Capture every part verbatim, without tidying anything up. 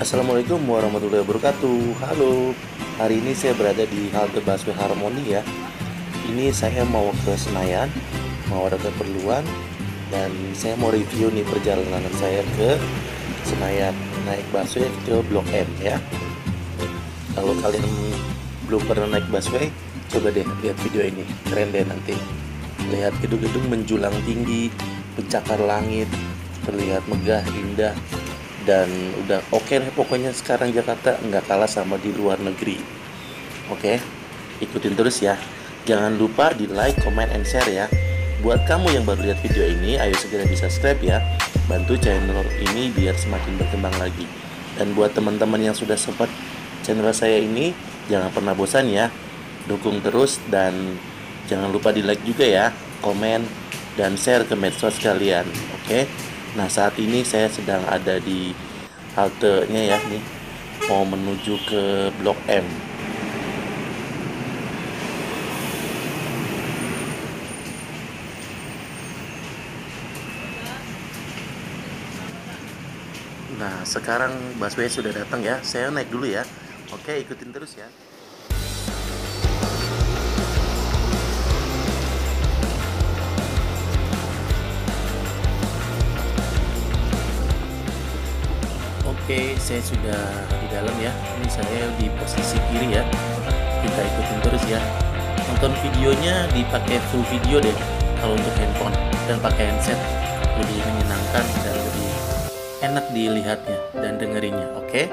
Assalamualaikum warahmatullahi wabarakatuh. Halo, hari ini saya berada di halte busway Harmoni ya. Ini saya mau ke Senayan, mau ada keperluan, dan saya mau review nih perjalanan saya ke Senayan naik busway ke Blok M ya. Kalau kalian belum pernah naik busway, coba deh lihat video ini, keren deh nanti. Lihat gedung-gedung menjulang tinggi, pencakar langit, terlihat megah, indah. Dan udah oke okay deh pokoknya sekarang Jakarta nggak kalah sama di luar negeri. Oke, okay? Ikutin terus ya. Jangan lupa di like, comment, and share ya. Buat kamu yang baru lihat video ini, ayo segera di subscribe ya. Bantu channel ini biar semakin berkembang lagi. Dan buat teman-teman yang sudah support channel saya ini, jangan pernah bosan ya. Dukung terus dan jangan lupa di like juga ya, komen, dan share ke medsos kalian. Oke okay? Nah, saat ini saya sedang ada di haltenya ya nih, mau menuju ke Blok M. Nah, sekarang busway sudah datang ya. Saya naik dulu ya. Oke, ikutin terus ya. Oke, saya sudah di dalam ya. Ini saya di posisi kiri ya. Kita ikutin terus ya. Nonton videonya dipakai full video deh. Kalau untuk handphone dan pakai handset lebih menyenangkan dan lebih enak dilihatnya dan dengerinnya. Oke.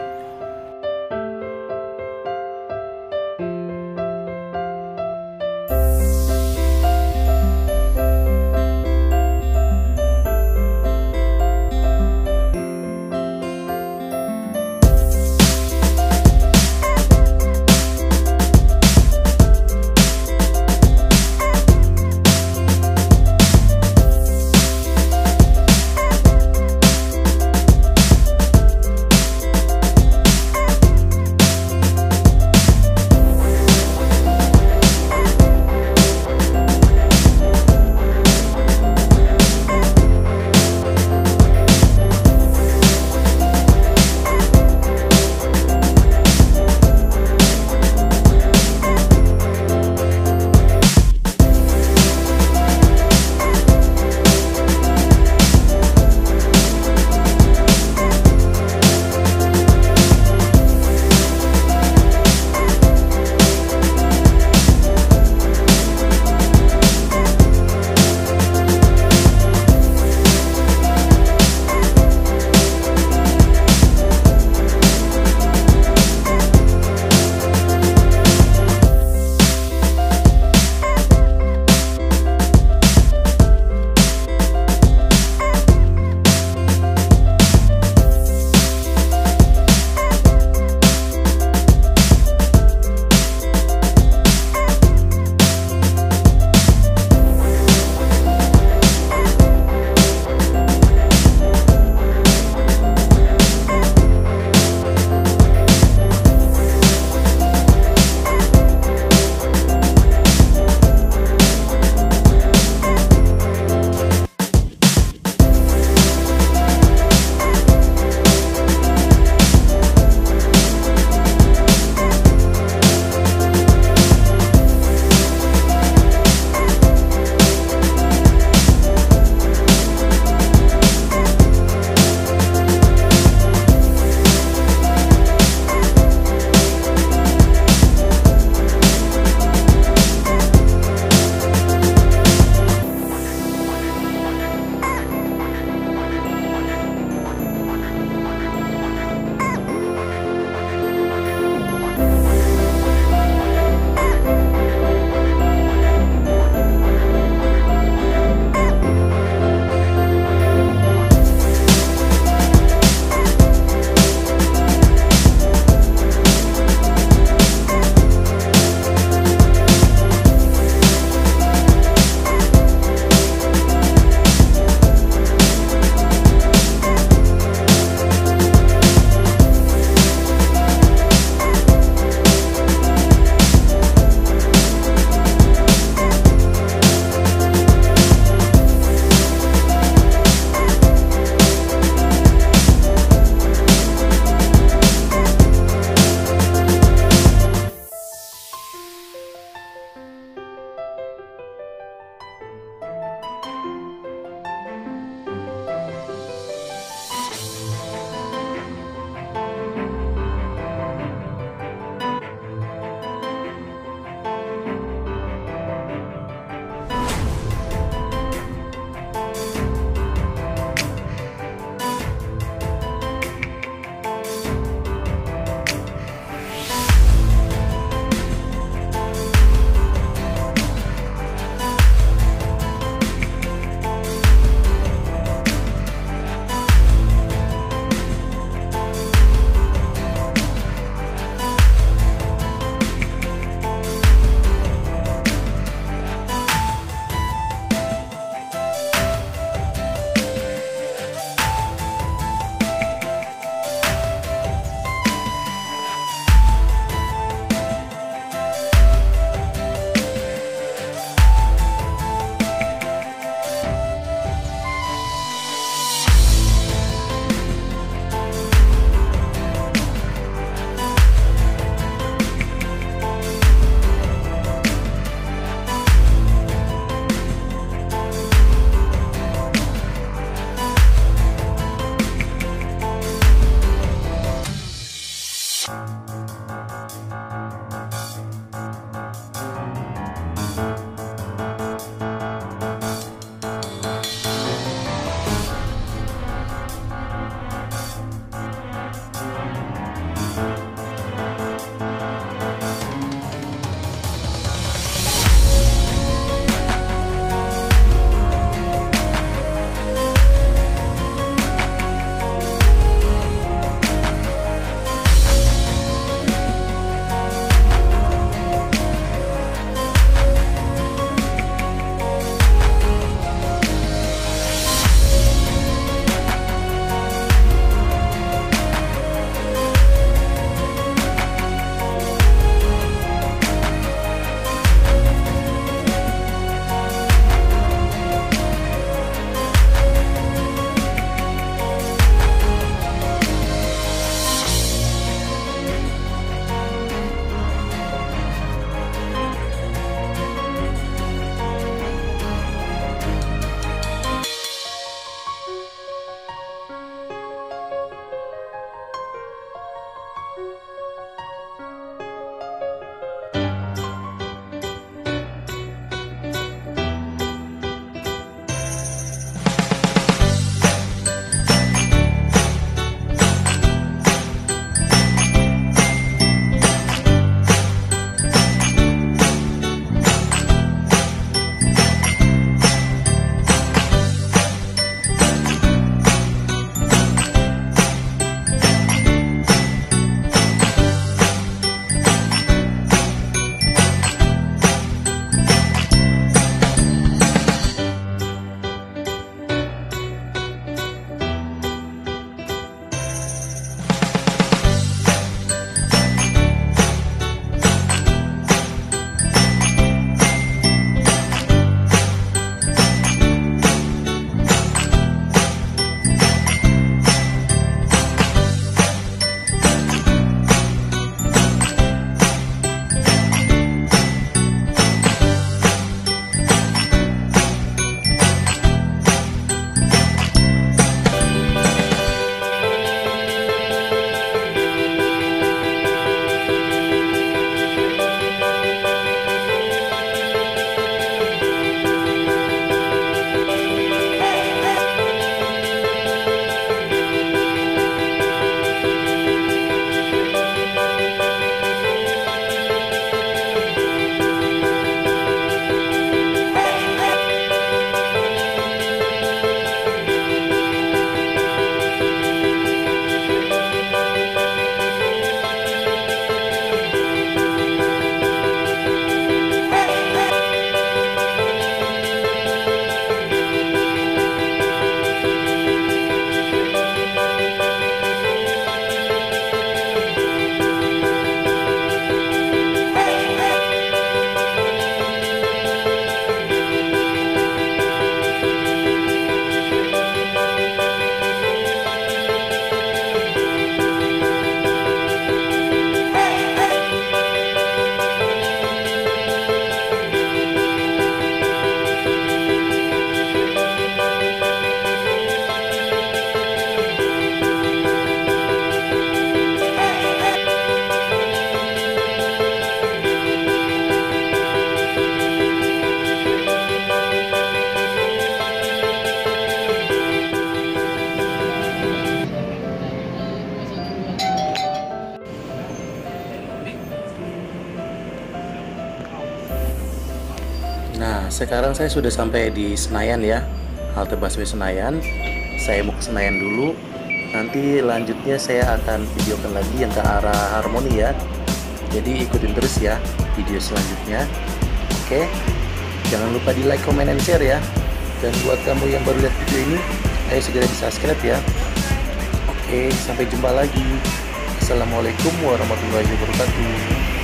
sekarang saya sudah sampai di Senayan ya, halte busway Senayan. Saya mau ke Senayan dulu. Nanti lanjutnya saya akan videokan lagi yang ke arah Harmoni ya. Jadi ikutin terus ya video selanjutnya. Oke, jangan lupa di like, comment, and share ya. Dan buat kamu yang baru lihat video ini, ayo segera di subscribe ya. Oke, sampai jumpa lagi. Assalamualaikum warahmatullahi wabarakatuh.